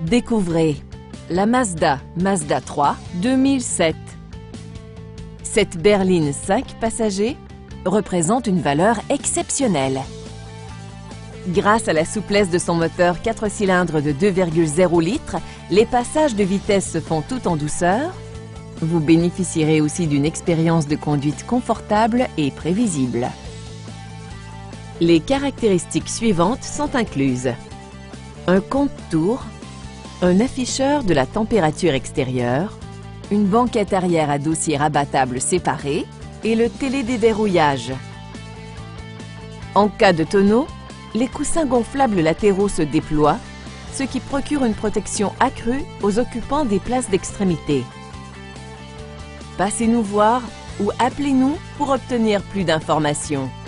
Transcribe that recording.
Découvrez la Mazda 3 2007. Cette berline 5 passagers représente une valeur exceptionnelle. Grâce à la souplesse de son moteur 4 cylindres de 2,0 litres, les passages de vitesse se font tout en douceur. Vous bénéficierez aussi d'une expérience de conduite confortable et prévisible. Les caractéristiques suivantes sont incluses: un compte-tours, un afficheur de la température extérieure, une banquette arrière à dossier rabattable séparé et le télédéverrouillage. En cas de tonneau, les coussins gonflables latéraux se déploient, ce qui procure une protection accrue aux occupants des places d'extrémité. Passez nous voir ou appelez-nous pour obtenir plus d'informations.